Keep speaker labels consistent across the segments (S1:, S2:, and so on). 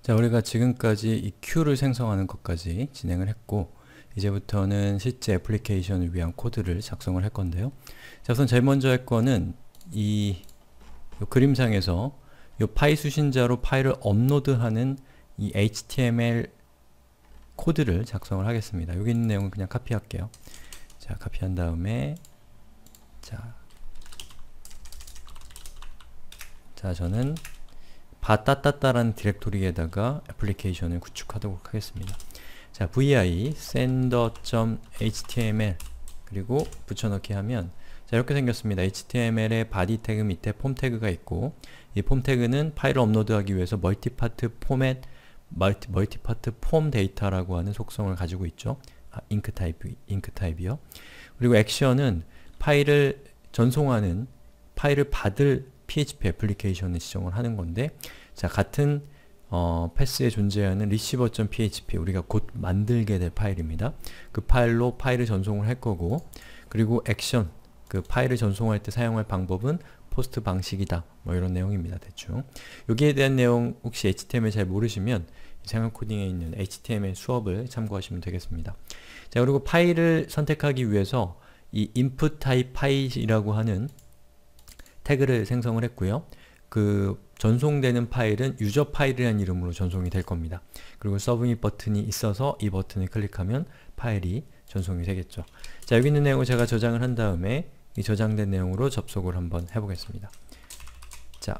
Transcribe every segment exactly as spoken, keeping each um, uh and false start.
S1: 자, 우리가 지금까지 이 큐를 생성하는 것까지 진행을 했고, 이제부터는 실제 애플리케이션을 위한 코드를 작성을 할 건데요. 자, 우선 제일 먼저 할 거는 이 요 그림상에서 요 파이 수신자로 파일을 업로드하는 이 에이치티엠엘 코드를 작성을 하겠습니다. 여기 있는 내용은 그냥 카피할게요. 자, 카피한 다음에 자, 자 저는 바따따따라는 디렉토리에다가 애플리케이션을 구축하도록 하겠습니다. 자, vi sender.html 그리고 붙여넣기 하면 자, 이렇게 생겼습니다. 에이치티엠엘의 바디 태그 밑에 폼 태그가 있고, 이 폼 태그는 파일을 업로드하기 위해서 멀티파트 포맷, 멀티, 멀티파트 폼 데이터라고 하는 속성을 가지고 있죠. 아, 잉크 타입, 잉크 타입이요. 그리고 액션은 파일을 전송하는, 파일을 받을 피에이치피 애플리케이션을 지정을 하는 건데, 자, 같은 어, 패스에 존재하는 receiver.php, 우리가 곧 만들게 될 파일입니다. 그 파일로 파일을 전송을 할 거고, 그리고 액션, 그 파일을 전송할 때 사용할 방법은 포스트 방식이다. 뭐 이런 내용입니다. 대충. 여기에 대한 내용 혹시 에이치티엠엘 잘 모르시면 생활 코딩에 있는 에이치티엠엘 수업을 참고하시면 되겠습니다. 자, 그리고 파일을 선택하기 위해서 이 input type 파일이라고 하는 태그를 생성을 했고요. 그 전송되는 파일은 유저 파일이라는 이름으로 전송이 될 겁니다. 그리고 서브밋 버튼이 있어서 이 버튼을 클릭하면 파일이 전송이 되겠죠. 자, 여기 있는 내용을 제가 저장을 한 다음에 이 저장된 내용으로 접속을 한번 해보겠습니다. 자,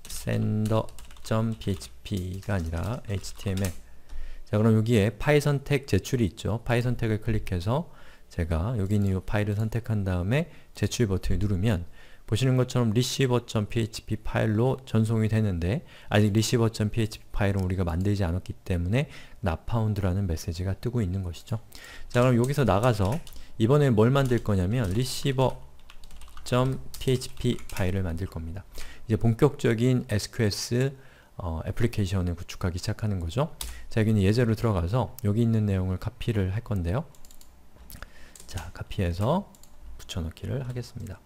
S1: sender.php가 아니라 에이치티엠엘. 자, 그럼 여기에 파일 선택 제출이 있죠. 파일 선택을 클릭해서 제가 여기 있는 이 파일을 선택한 다음에 제출 버튼을 누르면 보시는 것처럼 receiver.php 파일로 전송이 되는데, 아직 receiver.php 파일은 우리가 만들지 않았기 때문에 not found라는 메시지가 뜨고 있는 것이죠. 자, 그럼 여기서 나가서 이번에 뭘 만들 거냐면 receiver.php 파일을 만들 겁니다. 이제 본격적인 에스큐에스 어, 애플리케이션을 구축하기 시작하는 거죠. 자, 여기는 예제로 들어가서 여기 있는 내용을 카피를 할 건데요. 자, 카피해서 붙여넣기를 하겠습니다.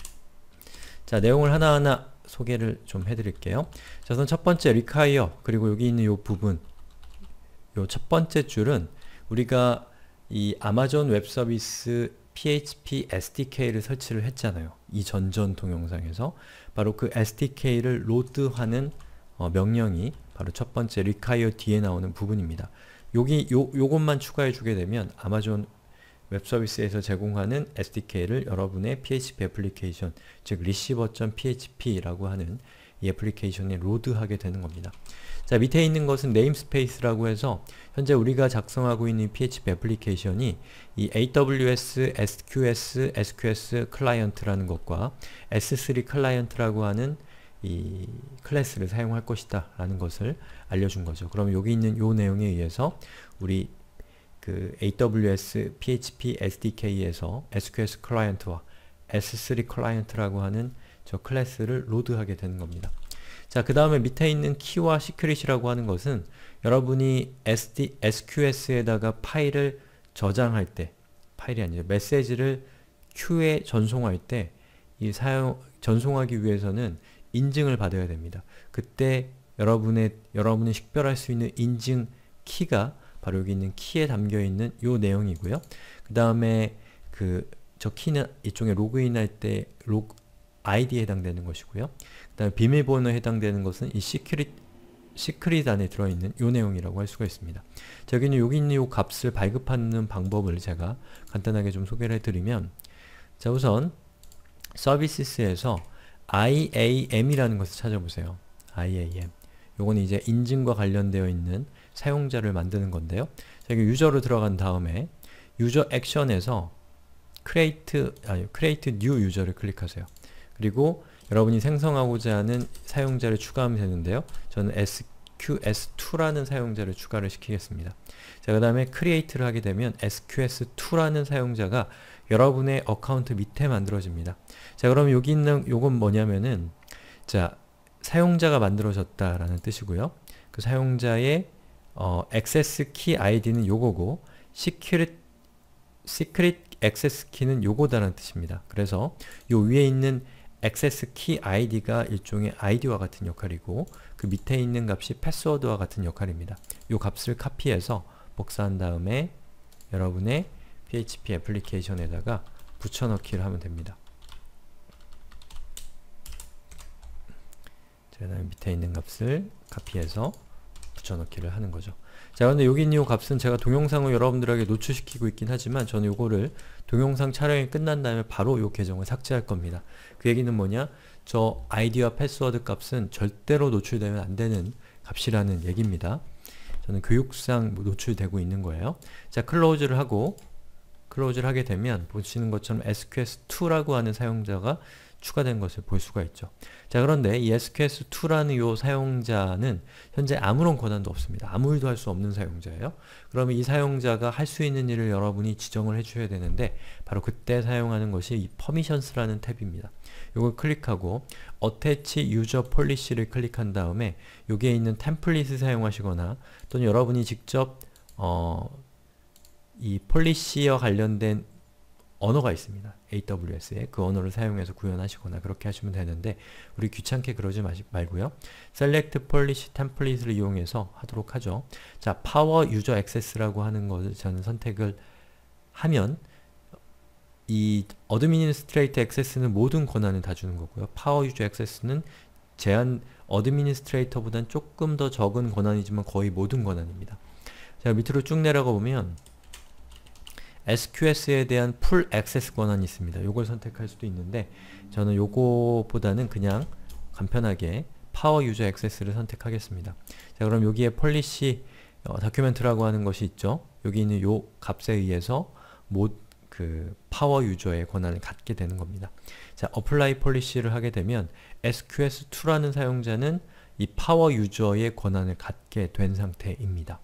S1: 자, 내용을 하나하나 소개를 좀 해드릴게요. 자, 우선 첫 번째 require, 그리고 여기 있는 이 부분, 요 첫 번째 줄은 우리가 이 아마존 웹 서비스 피에이치피 에스디케이를 설치를 했잖아요. 이 전전 동영상에서 바로 그 에스디케이를 로드하는 어, 명령이 바로 첫 번째 require 뒤에 나오는 부분입니다. 여기 요, 요것만 추가해 주게 되면 아마존 웹 서비스에서 제공하는 에스디케이를 여러분의 피에이치피 애플리케이션, 즉 receiver.php라고 하는 이 애플리케이션에 로드하게 되는 겁니다. 자, 밑에 있는 것은 네임스페이스라고 해서 현재 우리가 작성하고 있는 피에이치피 애플리케이션이 이 에이더블유에스, 에스큐에스, 에스큐에스 클라이언트라는 것과 에스쓰리 클라이언트라고 하는 이 클래스를 사용할 것이다 라는 것을 알려준 거죠. 그럼 여기 있는 요 내용에 의해서 우리 그 에이더블유에스 피에이치피 에스디케이에서 에스큐에스 클라이언트와 에스쓰리 클라이언트라고 하는 저 클래스를 로드하게 되는 겁니다. 자, 그 다음에 밑에 있는 키와 시크릿이라고 하는 것은 여러분이 에스디, 에스큐에스에다가 파일을 저장할 때, 파일이 아니죠, 메시지를 큐에 전송할 때 이 사용, 전송하기 위해서는 인증을 받아야 됩니다. 그때 여러분의, 여러분이 식별할 수 있는 인증 키가 바로 여기 있는 키에 담겨 있는 요 내용이고요. 그 다음에 그 저 키는 이쪽에 로그인할 때 로그 아이디에 해당되는 것이고요. 그 다음에 비밀번호에 해당되는 것은 이 시크릿, 시크릿 안에 들어있는 요 내용이라고 할 수가 있습니다. 자, 여기는 여기 있는 요 값을 발급하는 방법을 제가 간단하게 좀 소개를 해드리면, 자, 우선 서비스에서 아이에이엠이라는 것을 찾아보세요. 아이에이엠. 요거는 이제 인증과 관련되어 있는 사용자를 만드는 건데요. 자, 여기 유저로 들어간 다음에 유저 액션에서 create, 아니, create new user를 클릭하세요. 그리고 여러분이 생성하고자 하는 사용자를 추가하면 되는데요. 저는 에스큐에스투라는 사용자를 추가를 시키겠습니다. 자, 그 다음에 create를 하게 되면 에스큐에스투라는 사용자가 여러분의 어카운트 밑에 만들어집니다. 자, 그럼 여기 있는 요건 뭐냐면은, 자, 사용자가 만들어졌다라는 뜻이고요. 그 사용자의 어, 액세스 키 아이디는 요거고, 시크릿, 시크릿 액세스 키는 요거다라는 뜻입니다. 그래서 요 위에 있는 액세스 키 아이디가 일종의 아이디와 같은 역할이고 그 밑에 있는 값이 패스워드와 같은 역할입니다. 이 값을 카피해서 복사한 다음에 여러분의 피에이치피 애플리케이션에다가 붙여넣기를 하면 됩니다. 그 다음에 밑에 있는 값을 카피해서 붙여넣기를 하는 거죠. 자, 그런데 여기 있는 이 값은 제가 동영상을 여러분들에게 노출시키고 있긴 하지만 저는 이거를 동영상 촬영이 끝난 다음에 바로 이 계정을 삭제할 겁니다. 그 얘기는 뭐냐? 저 아이디와 패스워드 값은 절대로 노출되면 안 되는 값이라는 얘기입니다. 저는 교육상 노출되고 있는 거예요. 자, 클로즈를 하고 클로즈를 하게 되면 보시는 것처럼 에스큐에스 투라고 하는 사용자가 추가된 것을 볼 수가 있죠. 자, 그런데 이 에스큐에스 투라는 이 사용자는 현재 아무런 권한도 없습니다. 아무 일도 할 수 없는 사용자예요. 그러면 이 사용자가 할 수 있는 일을 여러분이 지정을 해줘야 되는데 바로 그때 사용하는 것이 이 Permissions라는 탭입니다. 이걸 클릭하고 Attach User Policy를 클릭한 다음에 여기에 있는 템플릿을 사용하시거나 또는 여러분이 직접 어, 이 폴리시와 관련된 언어가 있습니다. 에이더블유에스에 그 언어를 사용해서 구현하시거나 그렇게 하시면 되는데 우리 귀찮게 그러지 마시, 말고요. Select Policy Template를 이용해서 하도록 하죠. 자, Power User Access라고 하는 것을 저는 선택을 하면 이 Administrator Access는 모든 권한을 다 주는 거고요. Power User Access는 제한 Administrator보다는 조금 더 적은 권한이지만 거의 모든 권한입니다. 자, 밑으로 쭉 내려가 보면 에스큐에스에 대한 풀 액세스 권한이 있습니다. 요걸 선택할 수도 있는데 저는 요거보다는 그냥 간편하게 파워 유저 액세스를 선택하겠습니다. 자, 그럼 여기에 폴리시 어, 다큐멘트라고 하는 것이 있죠. 여기 있는 요 값에 의해서 모, 그 파워 유저의 권한을 갖게 되는 겁니다. 자, apply policy를 하게 되면 에스큐에스 투라는 사용자는 이 파워 유저의 권한을 갖게 된 상태입니다.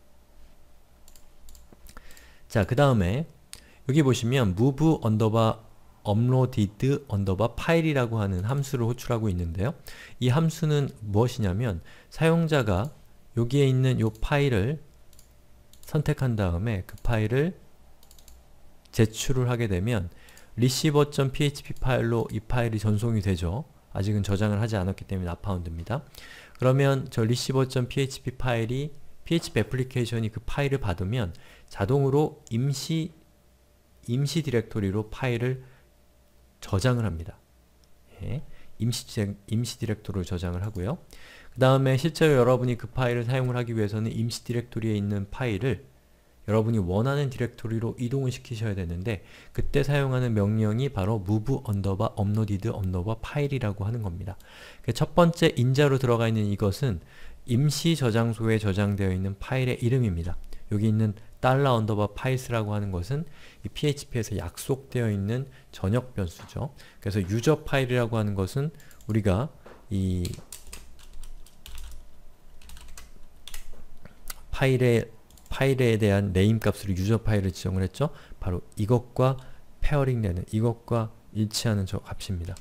S1: 자, 그 다음에 여기 보시면 move underbar uploaded underbar file이라고 하는 함수를 호출하고 있는데요. 이 함수는 무엇이냐면 사용자가 여기에 있는 이 파일을 선택한 다음에 그 파일을 제출을 하게 되면 receiver.php 파일로 이 파일이 전송이 되죠. 아직은 저장을 하지 않았기 때문에 납파운드입니다. 그러면 저 receiver.php 파일이 피에이치피 애플리케이션이 그 파일을 받으면 자동으로 임시 임시 디렉토리로 파일을 저장을 합니다. 예, 임시, 임시 디렉토리로 저장을 하고요. 그 다음에 실제로 여러분이 그 파일을 사용을 하기 위해서는 임시 디렉토리에 있는 파일을 여러분이 원하는 디렉토리로 이동을 시키셔야 되는데 그때 사용하는 명령이 바로 move underbar uploaded underbar file이라고 하는 겁니다. 첫 번째 인자로 들어가 있는 이것은 임시 저장소에 저장되어 있는 파일의 이름입니다. 여기 있는 달러 언더바 파일스라고 하는 것은 이 피에이치피에서 약속되어 있는 전역 변수죠. 그래서 유저 파일이라고 하는 것은 우리가 이 파일의 파일에 대한 네임 값으로 유저 파일을 지정을 했죠. 바로 이것과 페어링 되는, 이것과 일치하는 저 값입니다.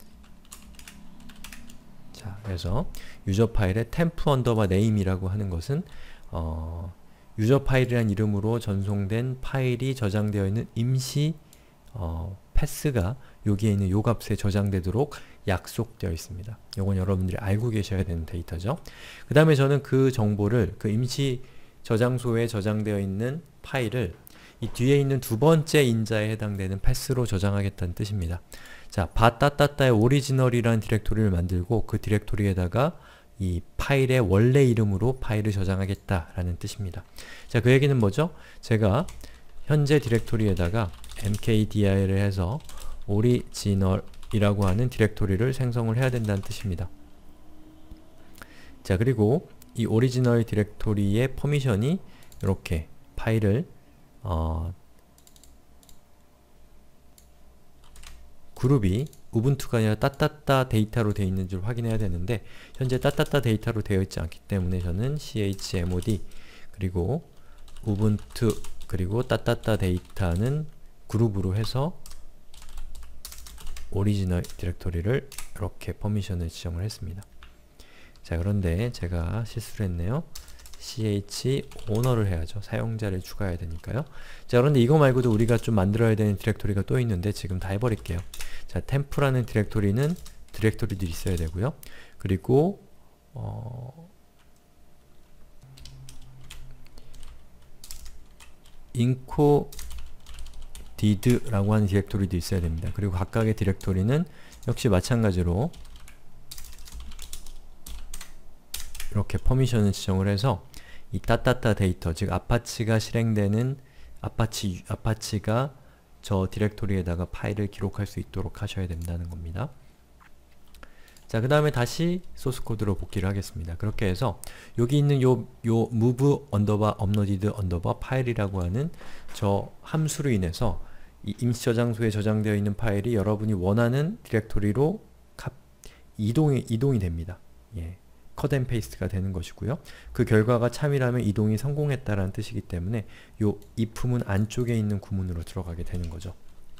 S1: 자, 그래서 유저 파일의 temp 언더바 name이라고 하는 것은 어, 유저 파일이라는 이름으로 전송된 파일이 저장되어 있는 임시 어, 패스가 여기에 있는 요 값에 저장되도록 약속되어 있습니다. 이건 여러분들이 알고 계셔야 되는 데이터죠. 그 다음에 저는 그 정보를 그 임시 저장소에 저장되어 있는 파일을 이 뒤에 있는 두 번째 인자에 해당되는 패스로 저장하겠다는 뜻입니다. 자, 바따따따의 오리지널이라는 디렉토리를 만들고 그 디렉토리에다가 이 파일의 원래 이름으로 파일을 저장하겠다라는 뜻입니다. 자, 그 얘기는 뭐죠? 제가 현재 디렉토리에다가 mkdir을 해서 오리지널이라고 하는 디렉토리를 생성을 해야 된다는 뜻입니다. 자, 그리고 이 오리지널 디렉토리의 퍼미션이 이렇게 파일을 어, 그룹이 우분투가 아니라 따따따 데이터로 되어 있는지를 확인해야 되는데 현재 따따따 데이터로 되어 있지 않기 때문에 저는 chmod 그리고 우분투 그리고 따따따 데이터는 그룹으로 해서 오리지널 디렉토리를 이렇게 퍼미션을 지정을 했습니다. 자, 그런데 제가 실수를 했네요. ch owner를 해야죠. 사용자를 추가해야 되니까요. 자, 그런데 이거 말고도 우리가 좀 만들어야 되는 디렉토리가 또 있는데 지금 다 해버릴게요. 자, 템프라는 디렉토리는 디렉토리도 있어야 되고요. 그리고 어, incoded라고 하는 디렉토리도 있어야 됩니다. 그리고 각각의 디렉토리는 역시 마찬가지로 이렇게 퍼미션을 지정을 해서 이 따따따 데이터, 즉 아파치가 실행되는 아파치, 아파치가 저 디렉토리에다가 파일을 기록할 수 있도록 하셔야 된다는 겁니다. 자, 그 다음에 다시 소스 코드로 복귀를 하겠습니다. 그렇게 해서 여기 있는 요, 요 move 언더바 uploaded 언더바 파일이라고 하는 저 함수로 인해서 이 임시 저장소에 저장되어 있는 파일이 여러분이 원하는 디렉토리로 값, 이동이, 이동이 됩니다. 예. 컷 앤 페이스트가 되는 것이고요. 그 결과가 참이라면 이동이 성공했다라는 뜻이기 때문에 요 if문 안쪽에 있는 구문으로 들어가게 되는 거죠.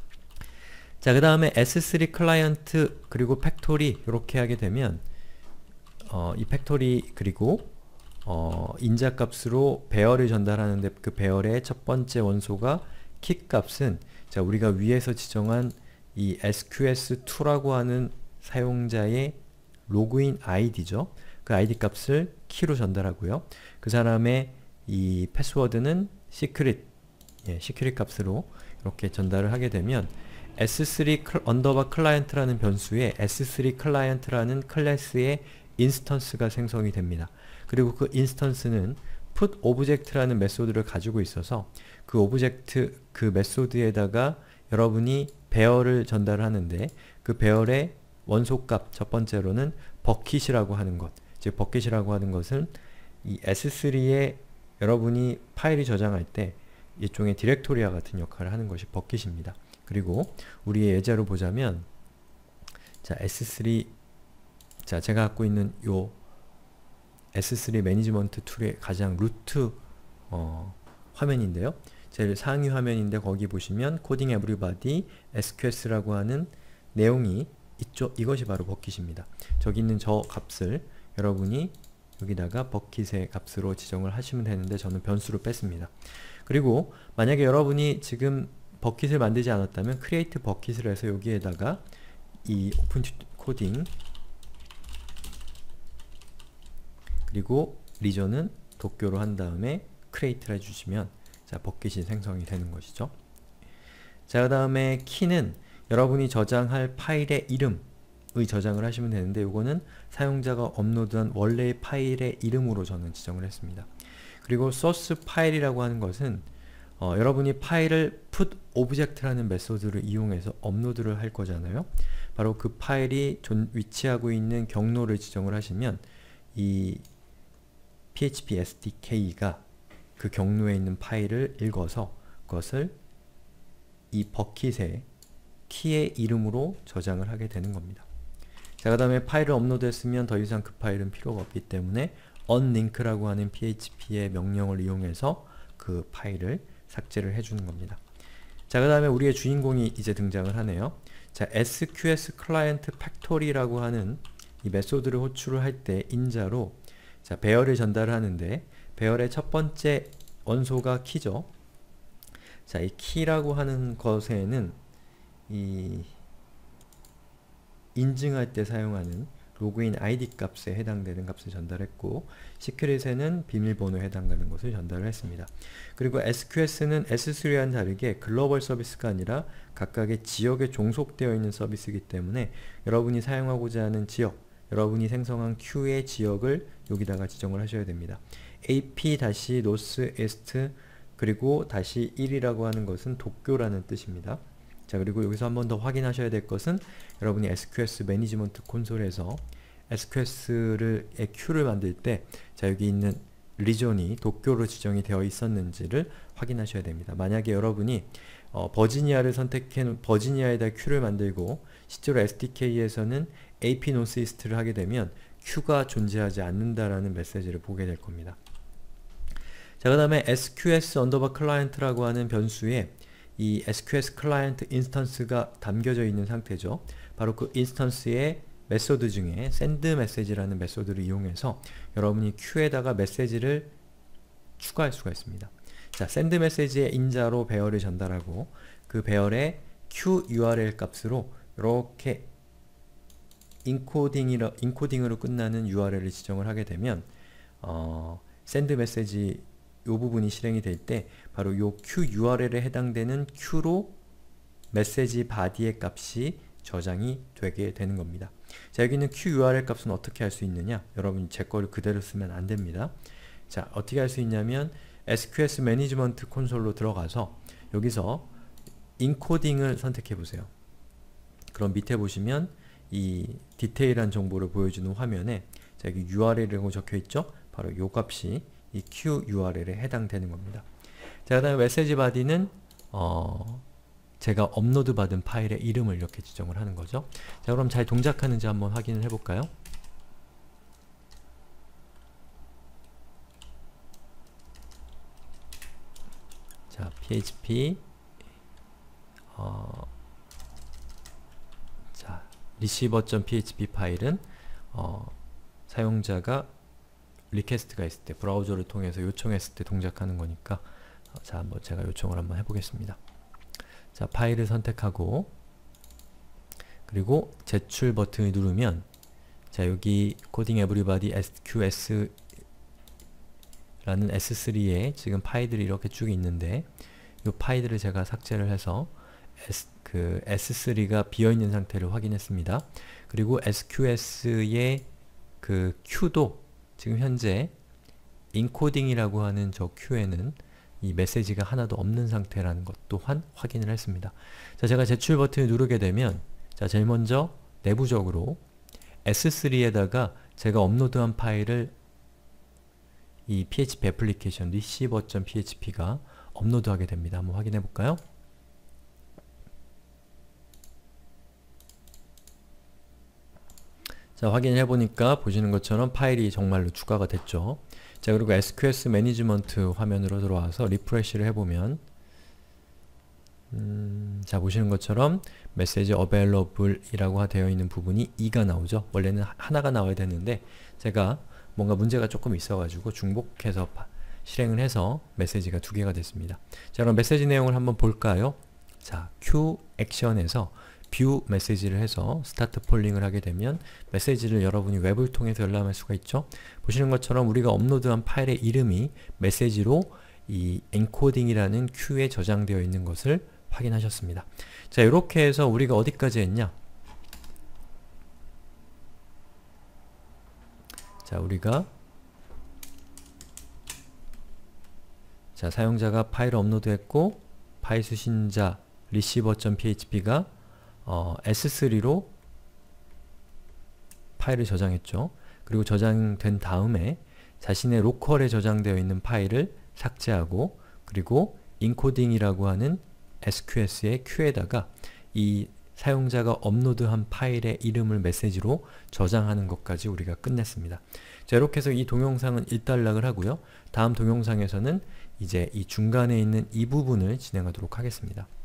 S1: 자, 그 다음에 에스 쓰리 클라이언트 그리고 팩토리 이렇게 하게 되면 어, 이 팩토리 그리고 어, 인자값으로 배열을 전달하는데 그 배열의 첫 번째 원소가 키 값은 자, 우리가 위에서 지정한 이 에스큐에스 투라고 하는 사용자의 로그인 아이디죠. 그 아이디 값을 키로 전달하고요. 그 사람의 이 패스워드는 시크릿, 예, 시크릿 값으로 이렇게 전달을 하게 되면 에스 쓰리 언더바 클라이언트라는 변수에 에스 쓰리 클라이언트라는 클래스의 인스턴스가 생성이 됩니다. 그리고 그 인스턴스는 put object라는 메소드를 가지고 있어서 그 오브젝트, 그 메소드에다가 여러분이 배열을 전달하는데 그 배열의 원소값 첫 번째로는 버킷이라고 하는 것, 즉 버킷이라고 하는 것은 이 에스 쓰리에 여러분이 파일이 저장할 때 일종의 디렉토리와 같은 역할을 하는 것이 버킷입니다. 그리고 우리의 예제로 보자면 자, 에스 쓰리 자, 제가 갖고 있는 요 에스 쓰리 매니지먼트 툴의 가장 루트 어, 화면인데요. 제일 상위 화면인데 거기 보시면 코딩 에브리바디 에스큐에스라고 하는 내용이 있죠. 이것이 바로 버킷입니다. 저기 있는 저 값을 여러분이 여기다가 버킷의 값으로 지정을 하시면 되는데 저는 변수로 뺐습니다. 그리고 만약에 여러분이 지금 버킷을 만들지 않았다면 create 버킷을 해서 여기에다가 이 오픈 코딩 그리고 리전은 도쿄로 한 다음에 create를 해주시면 자, 버킷이 생성이 되는 것이죠. 자, 그 다음에 키는 여러분이 저장할 파일의 이름의 저장을 하시면 되는데 이거는 사용자가 업로드한 원래의 파일의 이름으로 저는 지정을 했습니다. 그리고 source 파일이라고 하는 것은 어, 여러분이 파일을 put object라는 메소드를 이용해서 업로드를 할 거잖아요. 바로 그 파일이 존, 위치하고 있는 경로를 지정을 하시면 이 피에이치피 에스디케이가 그 경로에 있는 파일을 읽어서 그것을 이 버킷의 키의 이름으로 저장을 하게 되는 겁니다. 자, 그 다음에 파일을 업로드했으면 더 이상 그 파일은 필요가 없기 때문에 unlink라고 하는 피에이치피의 명령을 이용해서 그 파일을 삭제를 해주는 겁니다. 자, 그 다음에 우리의 주인공이 이제 등장을 하네요. 자, 에스큐에스 클라이언트 팩토리라고 하는 이 메소드를 호출을 할 때 인자로 자, 배열을 전달을 하는데 배열의 첫 번째 원소가 키죠. 자, 이 키라고 하는 것에는 이 인증할 때 사용하는 로그인 아이디 값에 해당되는 값을 전달했고 시크릿에는 비밀번호에 해당하는 것을 전달을 했습니다. 그리고 에스큐에스는 에스 쓰리와는 다르게 글로벌 서비스가 아니라 각각의 지역에 종속되어 있는 서비스이기 때문에 여러분이 사용하고자 하는 지역, 여러분이 생성한 큐의 지역을 여기다가 지정을 하셔야 됩니다. 에이피-노스-이스트 그리고 다시 일이라고 하는 것은 도쿄라는 뜻입니다. 자, 그리고 여기서 한 번 더 확인하셔야 될 것은 여러분이 에스큐에스 매니지먼트 콘솔에서 에스큐에스를 큐를 만들 때 자, 여기 있는 리전이 도쿄로 지정이 되어 있었는지를 확인하셔야 됩니다. 만약에 여러분이 어, 버지니아를 선택해 버지니아에다 큐를 만들고 실제로 에스디케이에서는 에이피 노스 이스트를 하게 되면 큐가 존재하지 않는다라는 메시지를 보게 될 겁니다. 자, 그 다음에 에스큐에스 언더바 클라이언트라고 하는 변수에 이 에스큐에스 클라이언트 인스턴스가 담겨져 있는 상태죠. 바로 그 인스턴스에 메소드 중에 send message라는 메소드를 이용해서 여러분이 큐에다가 메시지를 추가할 수가 있습니다. 자, send message의 인자로 배열을 전달하고 그 배열의 q 유알엘 값으로 이렇게 인코딩이라, 인코딩으로 끝나는 유알엘을 지정을 하게 되면 어, send message 이 부분이 실행이 될 때 바로 이 q 유알엘에 해당되는 q로 메시지 바디의 값이 저장이 되게 되는 겁니다. 자, 여기 있는 q 유알엘 값은 어떻게 할 수 있느냐? 여러분 제 거를 그대로 쓰면 안 됩니다. 자, 어떻게 할 수 있냐면 에스큐에스 매니지먼트 콘솔로 들어가서 여기서 인코딩을 선택해 보세요. 그럼 밑에 보시면 이 디테일한 정보를 보여주는 화면에 자, 여기 유알엘이라고 적혀 있죠? 바로 요 값이 이 q 유알엘에 해당되는 겁니다. 자, 그 다음에 메시지 바디는 어, 제가 업로드 받은 파일의 이름을 이렇게 지정을 하는 거죠. 자, 그럼 잘 동작하는지 한번 확인을 해볼까요? 자, 피에이치피 어, 자, receiver.php 파일은 어, 사용자가 리퀘스트가 있을 때 브라우저를 통해서 요청했을 때 동작하는 거니까 어, 자, 한번 제가 요청을 한번 해보겠습니다. 자, 파일을 선택하고 그리고 제출 버튼을 누르면 자, 여기 코딩 에브리바디 에스큐에스 라는 에스 쓰리에 지금 파일들이 이렇게 쭉 있는데 이 파일들을 제가 삭제를 해서 S, 그 에스 쓰리가 비어있는 상태를 확인했습니다. 그리고 에스큐에스의 그 Q도 지금 현재 인코딩이라고 하는 저 Q에는 이 메시지가 하나도 없는 상태라는 것 또한 확인을 했습니다. 자, 제가 제출 버튼을 누르게 되면 자, 제일 먼저 내부적으로 에스 쓰리에다가 제가 업로드한 파일을 이 피에이치피 애플리케이션 receiver.php가 업로드하게 됩니다. 한번 확인해 볼까요? 자, 확인해 보니까 보시는 것처럼 파일이 정말로 추가가 됐죠. 자, 그리고 에스큐에스 매니지먼트 화면으로 들어와서 리프레시를 해보면 음, 자, 보시는 것처럼 메시지 available 이라고 되어 있는 부분이 이가 나오죠. 원래는 하나가 나와야 되는데 제가 뭔가 문제가 조금 있어가지고 중복해서 실행을 해서 메시지가 두 개가 됐습니다. 자, 그럼 메시지 내용을 한번 볼까요? 자, q 액션에서 뷰 메시지를 해서 스타트 폴링을 하게 되면 메시지를 여러분이 웹을 통해서 열람할 수가 있죠. 보시는 것처럼 우리가 업로드한 파일의 이름이 메시지로 이 엔코딩이라는 큐에 저장되어 있는 것을 확인하셨습니다. 자, 이렇게 해서 우리가 어디까지 했냐? 자, 우리가 자, 사용자가 파일을 업로드했고 파일 수신자 receiver.php가 어, 에스 쓰리로 파일을 저장했죠. 그리고 저장된 다음에 자신의 로컬에 저장되어 있는 파일을 삭제하고 그리고 인코딩이라고 하는 에스큐에스의 큐에다가 이 사용자가 업로드한 파일의 이름을 메시지로 저장하는 것까지 우리가 끝냈습니다. 자, 이렇게 해서 이 동영상은 일단락을 하고요. 다음 동영상에서는 이제 이 중간에 있는 이 부분을 진행하도록 하겠습니다.